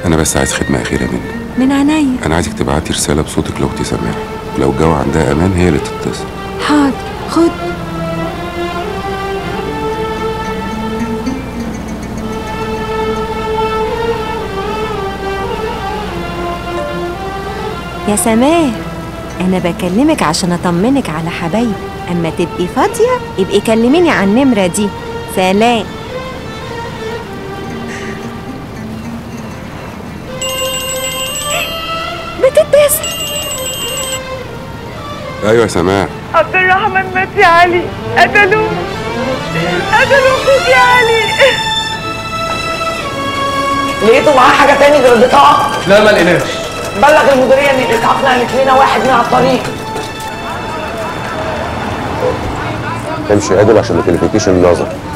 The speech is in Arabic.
انا بس عايز خدمه اخيره منك. من عينيا. انا عايزك تبعتي رساله بصوتك لو تسمعي، لو الجو عندها امان هي اللي تتصل. حاضر، خد. يا سماح، انا بكلمك عشان اطمنك على حبايبي، اما تبقي فاضيه يبقي كلميني على النمره دي. سلام. بتتصل. ايوه يا سماح. عبد الرحمن مات يا علي، قتلوه اخوك يا علي. لقيتوا معاه حاجه تاني غير البطاقه؟ لا ما لقيناش. بلغ المديريه ان الاسعاف نقلت لنا واحد من على الطريق. امشي عدل عشان ما تلفتيش النظر.